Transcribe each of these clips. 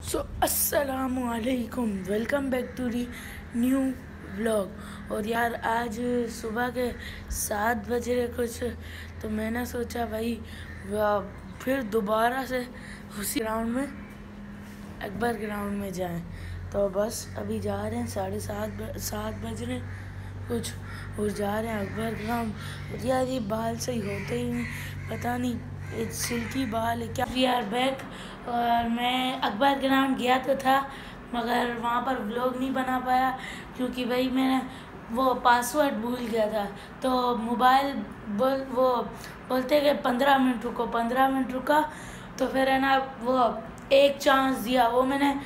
अस्सलामुअलैकुम, welcome back to the new vlog. और यार आज सुबह के 7 बजे कुछ, तो मैंने सोचा भाई फिर दोबारा से उसी ग्राउंड में, अकबर ग्राउंड में जाएं। तो बस अभी जा रहे हैं, 7:30 बज रहे कुछ, और जा रहे हैं अकबर ग्राउंड। यार ये बाल सही होते ही नहीं, पता नहीं ये सिल्की बाल है क्या। We are back. और मैं अकबर ग्राउंड गया तो था, मगर वहाँ पर व्लॉग नहीं बना पाया क्योंकि भाई मैंने वो पासवर्ड भूल गया था। तो मोबाइल वो बोलते कि 15 मिनट रुको, 15 मिनट रुका, तो फिर है ना वो एक चांस दिया, वो मैंने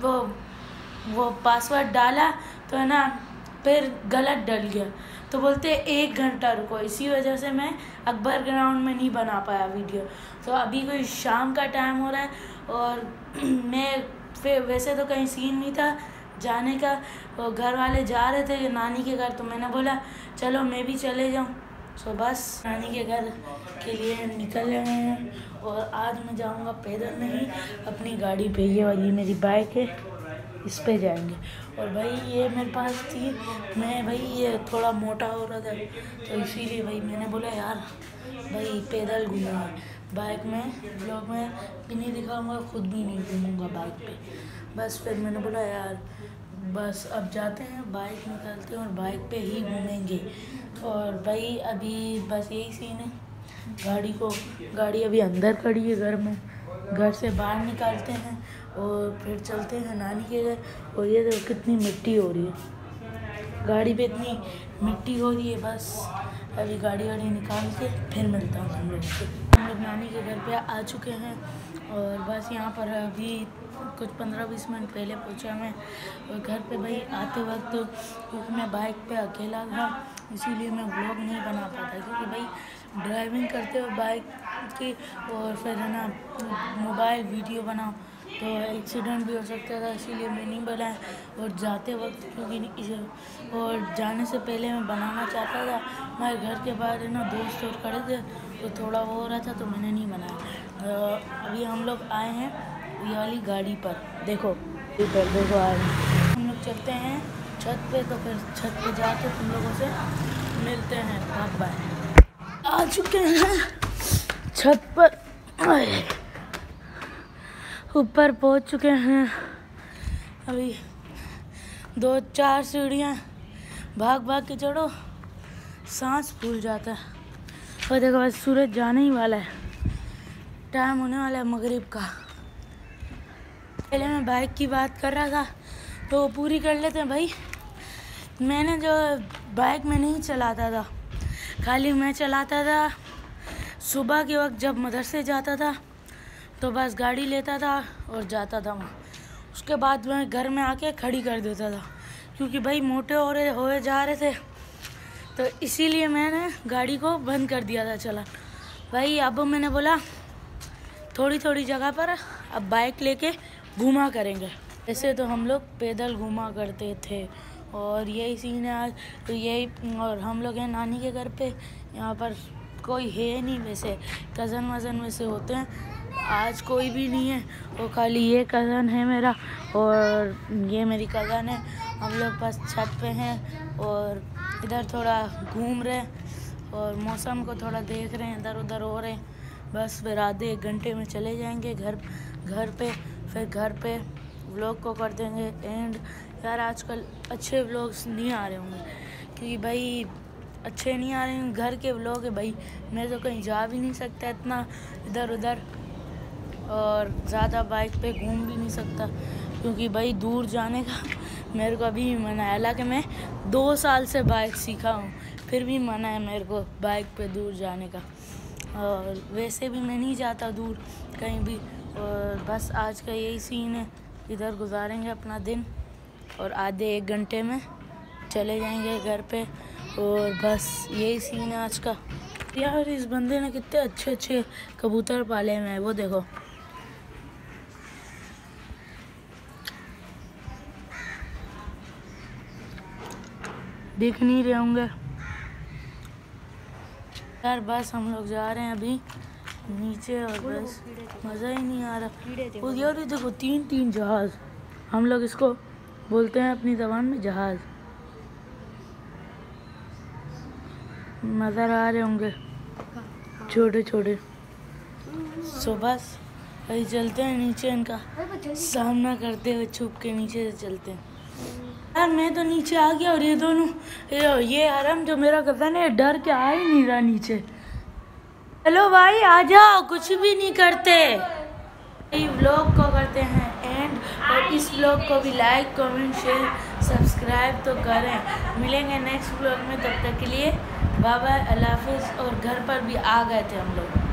वो पासवर्ड डाला तो है ना फिर गलत डल गया, तो बोलते 1 घंटा रुको। इसी वजह से मैं अकबर ग्राउंड में नहीं बना पाया वीडियो। तो अभी कोई शाम का टाइम हो रहा है और मैं फिर वैसे तो कहीं सीन नहीं था जाने का, और घर वाले जा रहे थे नानी के घर, तो मैंने बोला चलो मैं भी चले जाऊं। तो बस नानी के घर के लिए निकल रहे हैं। और आज मैं जाऊंगा पैदल नहीं, अपनी गाड़ी पे, ये वाली मेरी बाइक है, इस पे जाएंगे। और भाई ये मेरे पास थी, मैं भाई ये थोड़ा मोटा हो रहा था, तो इसीलिए भाई मैंने बोला यार भाई पैदल घूमूंगा, बाइक में ब्लॉग में भी नहीं दिखाऊंगा, खुद भी नहीं घूमूंगा बाइक पे। बस फिर मैंने बोला यार बस अब जाते हैं, बाइक निकालते हैं और बाइक पे ही घूमेंगे। और भाई अभी बस यही सीन है, गाड़ी अभी अंदर खड़ी है घर में, घर से बाहर निकालते हैं और फिर चलते हैं नानी के घर। और ये देखो कितनी मिट्टी हो रही है, गाड़ी पे इतनी मिट्टी हो रही है। बस अभी गाड़ी वाड़ी निकाल के फिर मिलता हूँ हम लोग से। हम लोग नानी के घर पे आ चुके हैं और बस यहाँ पर अभी कुछ 15-20 मिनट पहले पहुँचा मैं। और घर पे भाई आते वक्त क्योंकि मैं बाइक पे अकेला था, इसीलिए मैं व्लॉग नहीं बना पाता, क्योंकि भाई ड्राइविंग करते हुए बाइक की और फिर है ना मोबाइल वीडियो बनाओ तो एक्सीडेंट भी हो सकता था, इसीलिए मैं नहीं बनाया। और जाते वक्त क्योंकि और जाने से पहले मैं बनाना चाहता था, मेरे घर के बाहर है ना दोस्त और खड़े थे, तो थोड़ा वो हो रहा था, तो मैंने नहीं बनाया। अभी हम लोग आए हैं ये वाली गाड़ी पर, देखो इधर देखो आए हम लोग, चलते हैं छत पे, तो फिर छत पे जाके तुम लोगों से मिलते हैं। बाय। आ चुके हैं छत पर, ऊपर पहुंच चुके हैं। अभी 2-4 सीढ़ियाँ भाग भाग के चढ़ो, सांस फूल जाता है। और देखो बस सूरज जाने ही वाला है, टाइम होने वाला है मगरिब का। पहले मैं बाइक की बात कर रहा था तो वो पूरी कर लेते हैं भाई। मैंने जो बाइक में नहीं चलाता था, खाली मैं चलाता था सुबह के वक्त जब मदरसे जाता था, तो बस गाड़ी लेता था और जाता था वहाँ। उसके बाद मैं घर में आके खड़ी कर देता था, क्योंकि भाई मोटे हो जा रहे थे, तो इसीलिए मैंने गाड़ी को बंद कर दिया था चला भाई। अब मैंने बोला थोड़ी थोड़ी जगह पर अब बाइक लेके घूमा करेंगे। ऐसे तो हम लोग पैदल घूमा करते थे, और यही सीन है आज। तो यही, और हम लोग हैं नानी के घर पे, यहाँ पर कोई है नहीं, वैसे कज़न वज़न वैसे होते हैं, आज कोई भी नहीं है। वो खाली ये कज़न है मेरा और ये मेरी कज़न है। हम लोग बस छत पे हैं और इधर थोड़ा घूम रहे हैं और मौसम को थोड़ा देख रहे हैं, इधर उधर हो रहे हैं। बस फिर आधे 1 घंटे में चले जाएंगे घर पे। फिर घर पे व्लॉग को कर देंगे एंड। यार आजकल अच्छे व्लॉग्स नहीं आ रहे होंगे, क्योंकि भाई अच्छे नहीं आ रहे हैं घर के व्लॉग है भाई। मैं तो कहीं जा भी नहीं सकता इतना इधर उधर, और ज़्यादा बाइक पे घूम भी नहीं सकता, क्योंकि भाई दूर जाने का मेरे को अभी भी मना है। हालांकि मैं 2 साल से बाइक सीखा हूँ, फिर भी मना है मेरे को बाइक पे दूर जाने का। और वैसे भी मैं नहीं जाता दूर कहीं भी। और बस आज का यही सीन है, इधर गुजारेंगे अपना दिन और आधे 1 घंटे में चले जाएंगे घर पे। और बस यही सीन है आज का। यार इस बंदे ने कितने अच्छे अच्छे कबूतर पाले हैं, वो देखो। दिख नहीं रहे होंगे यार। बस हम लोग जा रहे हैं अभी नीचे और बस मज़ा ही नहीं आ रहा। और यार देखो 3 जहाज, हम लोग इसको बोलते हैं अपनी ज़बान में जहाज। नज़र आ रहे होंगे छोटे छोटे। सो बस अभी चलते हैं नीचे, इनका सामना करते हुए छुप के नीचे से चलते हैं। यार मैं तो नीचे आ गया और ये दोनों ये आराम जो मेरा कज़न है डर के आ ही नहीं रहा नीचे। हेलो भाई आ जाओ, कुछ भी नहीं करते। व्लॉग को करते हैं एंड, और इस व्लॉग को भी लाइक कमेंट शेयर सब्सक्राइब तो करें। मिलेंगे नेक्स्ट व्लॉग में, तब तक के लिए बाय बाय, अल्लाह हाफिज़। और घर पर भी आ गए थे हम लोग।